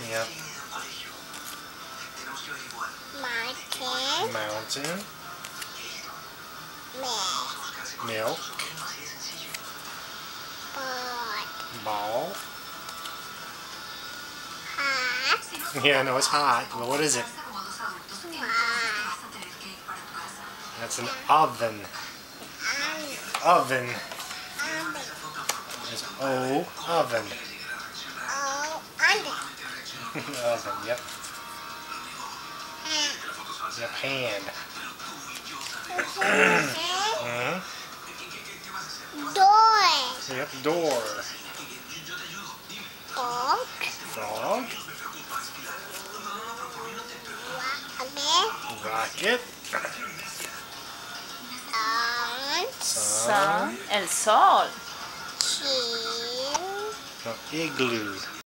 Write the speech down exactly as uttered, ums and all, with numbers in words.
Yep. Mountain. Mountain. Milk. Milk. Bird. Ball. Hot. Yeah, no, it's hot. But what is it? Hot. That's an oven. Oven. It's O, oven. Oh, under. Oven, yep. Yep, hand. Mm-hmm. Door. Yep, door. Dog. Frog. Rocket. Rocket. Sun. Sun. Sun, el sol. Chin. No, igloo.